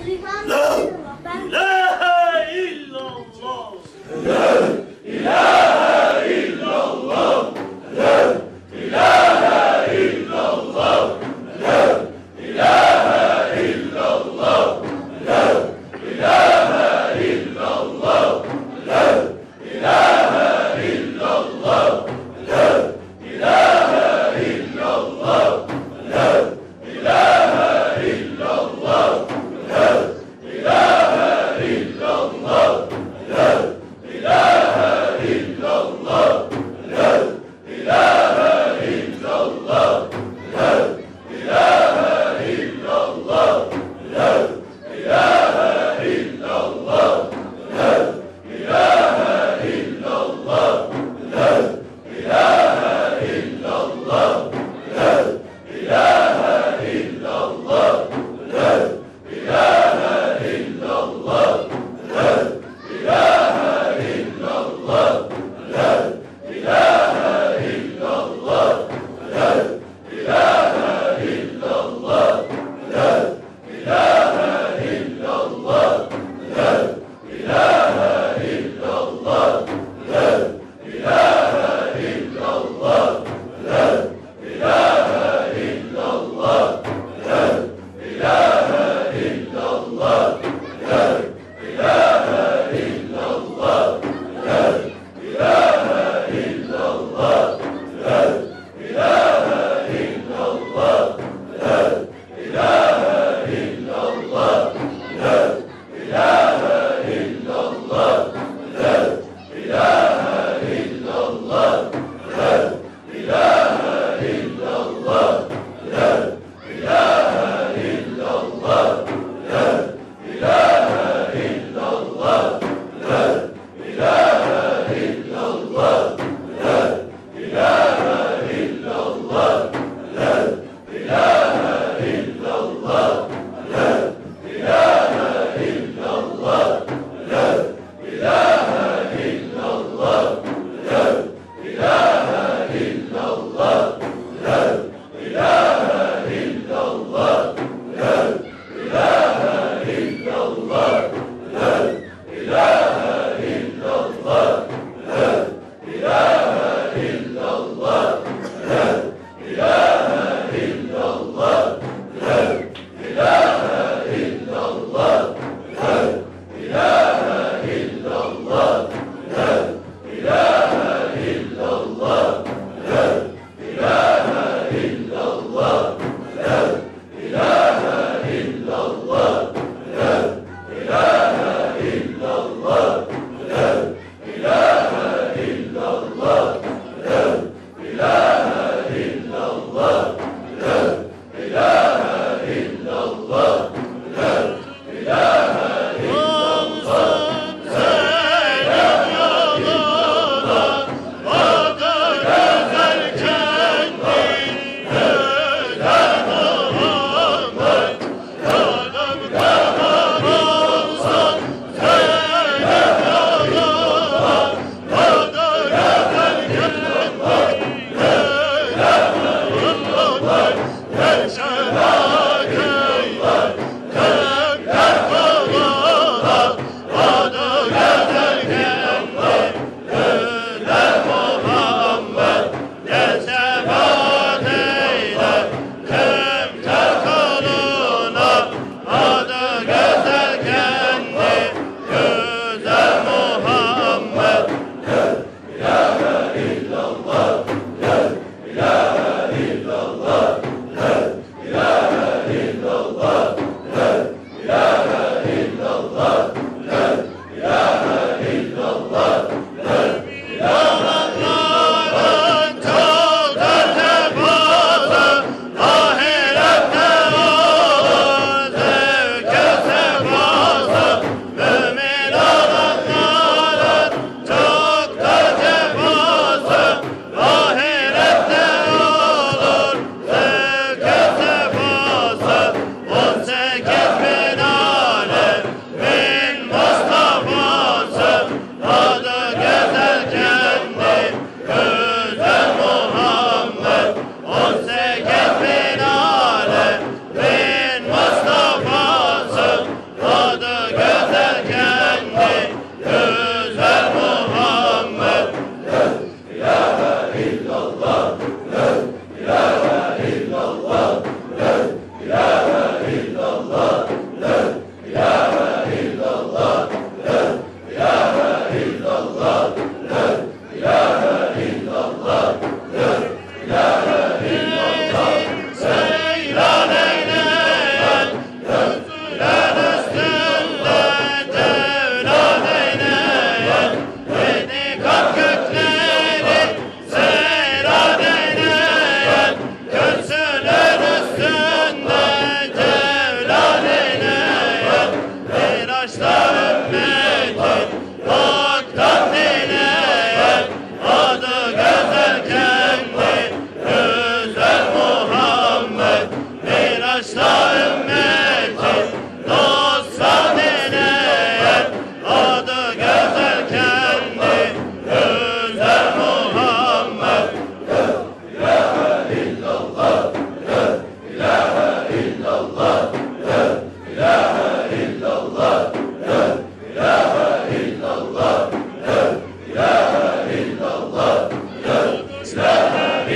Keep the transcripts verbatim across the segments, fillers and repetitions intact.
La ilahe illallah. Miraç'ta ümmetin haktan dileyen adı güzel kendi güzel Muhammed. Miraç'ta ümmetin dosttan dileyen adı güzel kendi güzel Muhammed. La ilahe illallah, la ilahe illallah, la ilahe illallah, la ilahe illallah, la ilahe illallah, la ilahe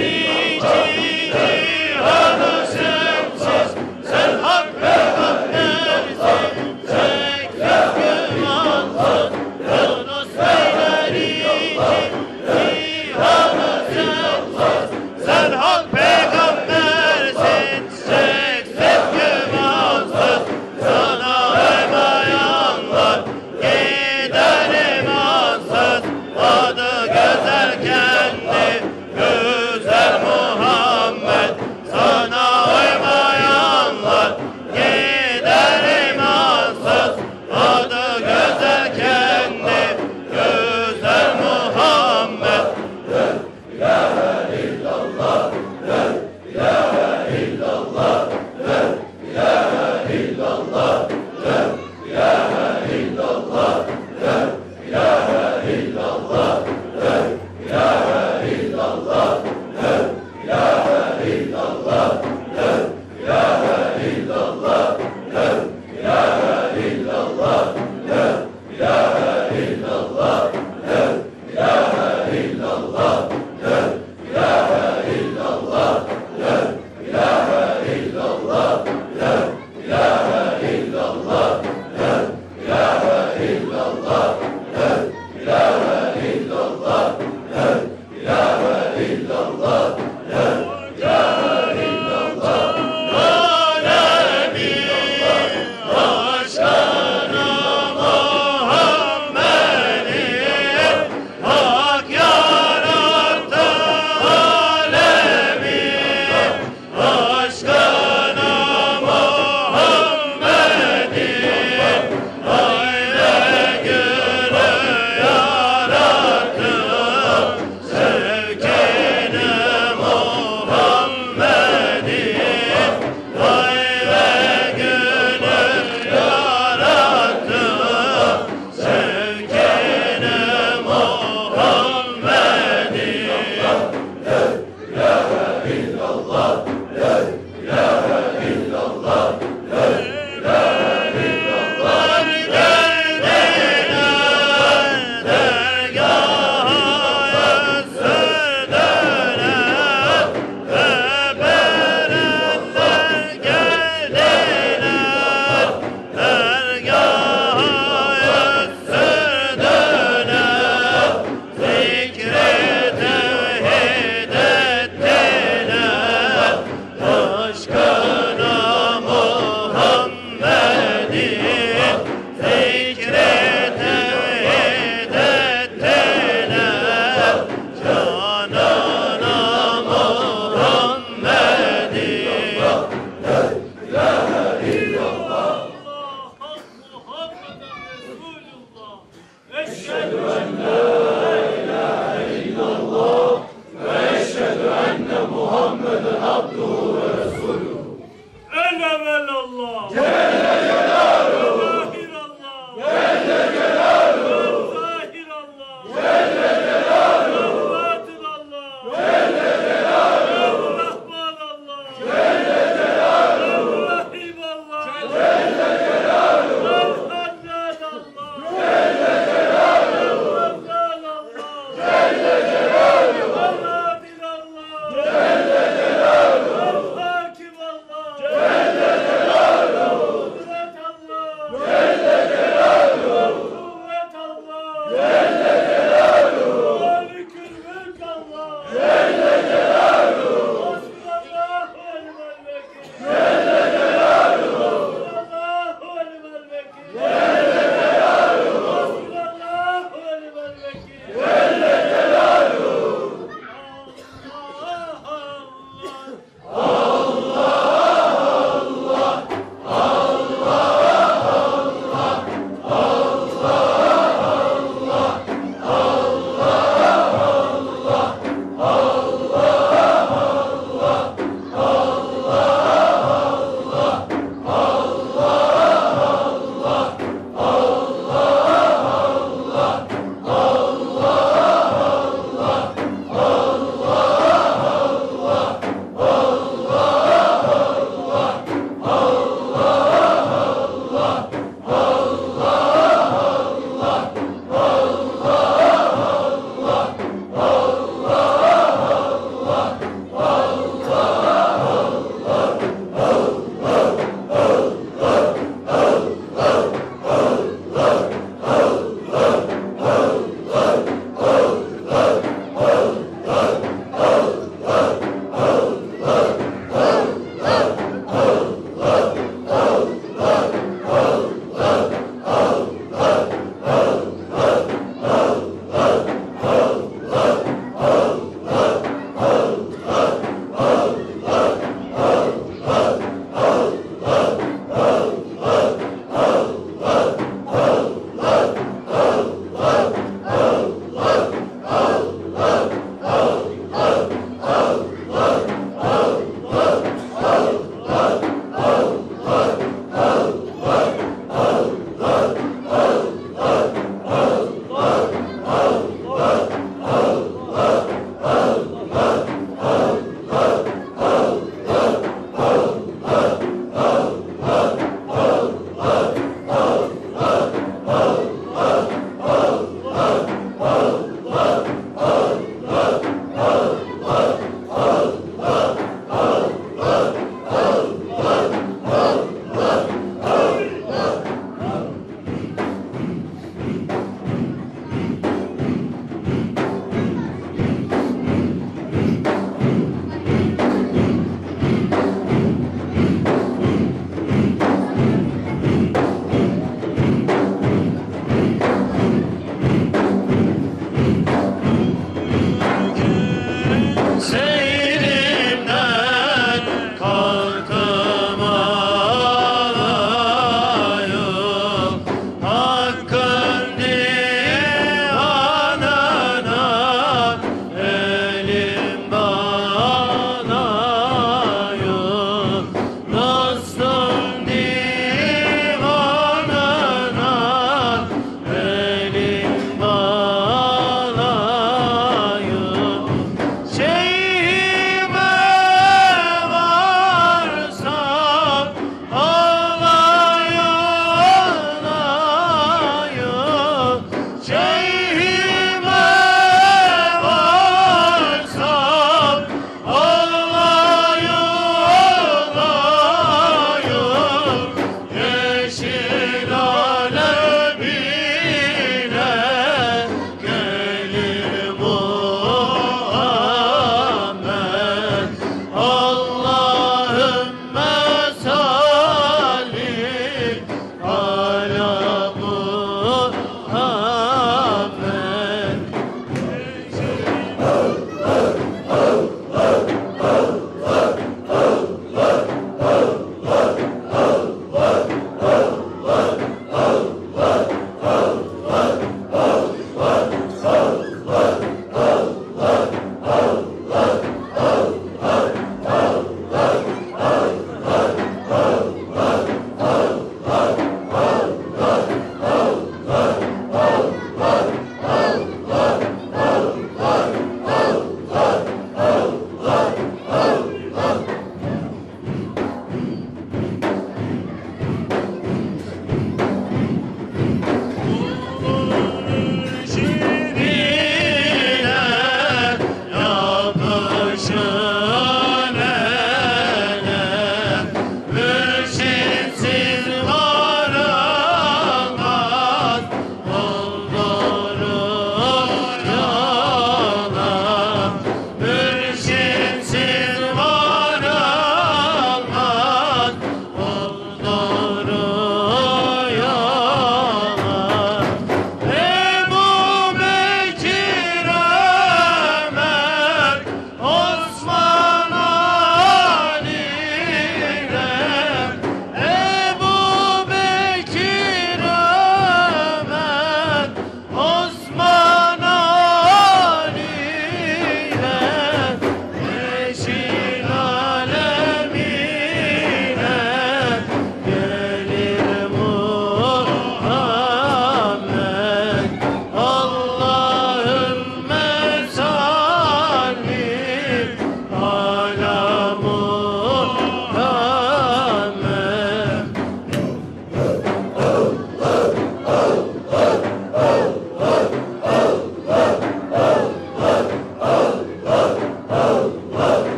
illallah. Sen hak peygambersin, çekmez gümansız, Yunus beyler için cihanı sensiz. Sen hak peygambersin, çekmez gümansız, sana emayanlar gider imansız. Adı güzel kendi güzel Muhammed, sana uymayanlar gider imansız. Adı güzel kendi güzel Muhammed. La ilahe illallah, la ilahe illallah, la ilahe illallah, la ilahe illallah, la ilahe illallah, la ilahe illallah, la ilahe illallah, la ilahe illallah, la ilahe illallah, la ilahe illallah, la ilahe illallah, la ilahe illallah, la ilahe illallah, la ilahe illallah, la ilahe illallah, la ilahe illallah, la ilahe illallah, la ilahe illallah. Alemin aşkına Muhammed'in hak yarattı. Alemin aşkına Muhammed'in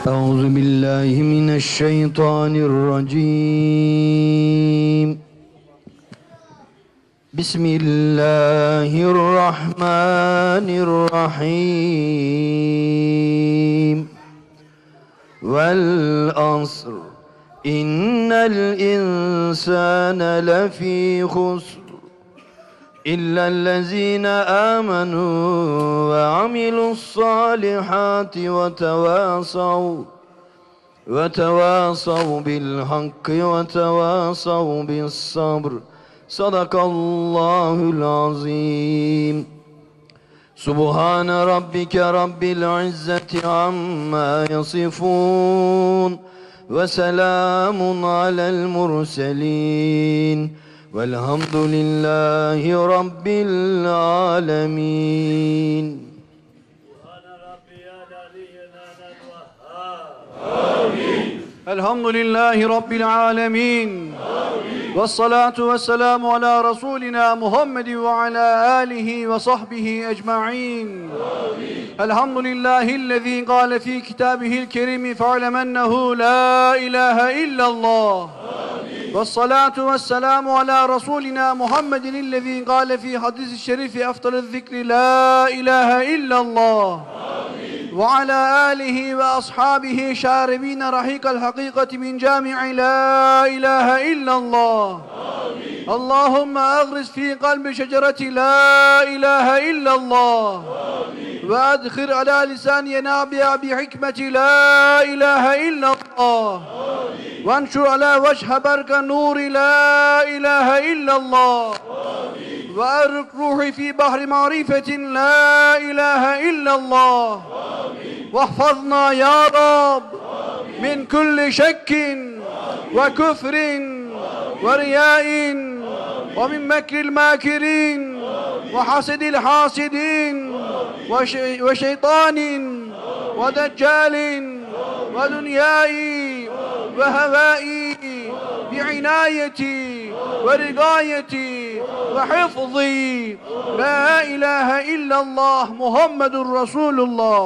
أعوذ بالله من الشيطان الرجيم بسم الله الرحمن الرحيم والعصر إن الإنسان لفي خسر إلا الذين آمنوا وعملوا الصالحات وتواصوا وتواصوا بالحق وتواصوا بالصبر صدق الله العظيم سبحان ربك رب العزة عما يصفون وسلام على المرسلين والحمد لله رب العالمين. الحمد لله رب العالمين. والصلاة والسلام على رسولنا محمد وعلى آله وصحبه أجمعين. الحمد لله الذي قال في كتابه الكريم فاعلم أنه لا إله إلا الله. والصلاة والسلام على رسولنا محمد الذي قال في حديث الشريف أفضل الذكر لا إله إلا الله. وعلى آله وأصحابه شاربين رحيق الحقيقة من جامع لا إله إلا الله. اللهم أغرس في قلب شجرة لا إله إلا الله. وأدخل على لسان ينابع بحكمة لا إله إلا الله. وانشر على وجه برق نور لا إله إلا الله. وأرق روحي في بحر معرفة لا إله إلا الله. واحفظنا يا رب من كل شك وكفر ورياء ومن مكر الماكرين وحسد الحاسدين وشيطان ودجال ودنيائي وهوائي بعنايتي ورقايتي وحفظي لا إله إلا الله محمد رسول الله.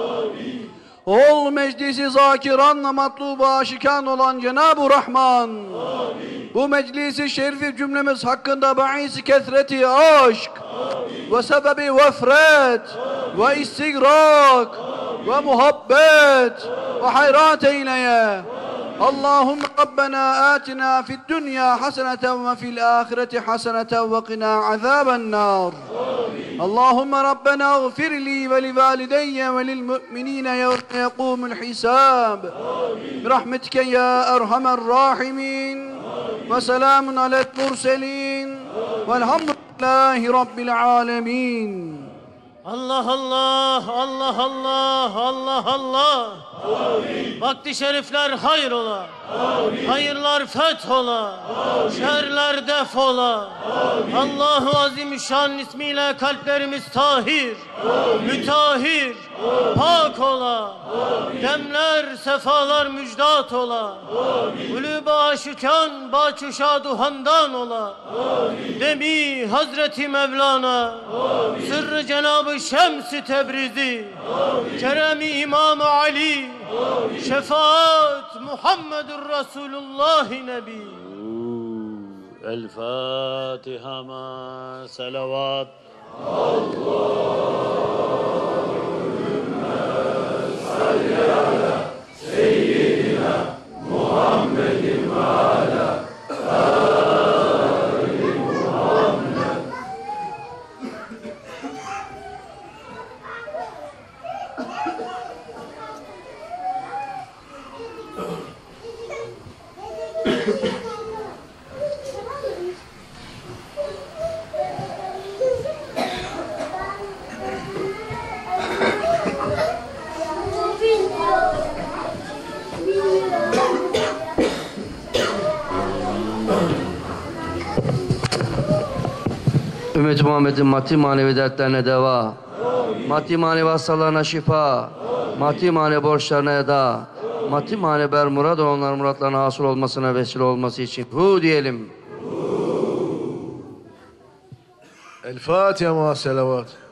Ol meclisi zakiranla matlubu aşikan olan Cenab-ı Rahman. Amin. Bu meclisi şerifi cümlemiz hakkında bahis-i kesreti aşk ve sebebi vefret ve istigrak ve muhabbet ve hayrat eyleye. Allahümme Rabbena atina fid dünya haseneten ve fil ahireti haseneten ve qina azaben nar. Allahümme Rabbena gfirli ve li valideyye ve lil müminine yevme yekumul hisab. Rahmetike ya erhamer rahimin. Ve selamun alel murselin. Velhamdülillahi rabbil alemin. Allah Allah, Allah Allah, Allah Allah. Amin. Vakti şerifler hayrola. Amin. Hayırlar fethola. Amin. Şerler defola. Amin. Allahu Azimüşşan ismiyle kalplerimiz tahir, amin, mütahhir, amin, pak ola. Amin. Demler, sefalar müjdat ola. Kulübe aşıkan, baçuşa duhandan ola. Amin. Demi Hazreti Mevlana. Amin. Sırrı Cenab-ı Şems-i Tebrizi. Amin. Kerem-i İmam-ı Ali. Amin. Şefaat Muhammedur Resulullah Nebi. El Fatiha ma salavat. Allahümme salli ala seyyidina Muhammedin ve ala ali Muhammed. Ümmet Muhammed'in maddi manevi dertlerine deva, maddi manevi hastalarına şifa, maddi manevi borçlarına eda, maddi manevi bermurad olanların muratlarına hasıl olmasına vesile olması için hu diyelim. El Fatiha ma selavat.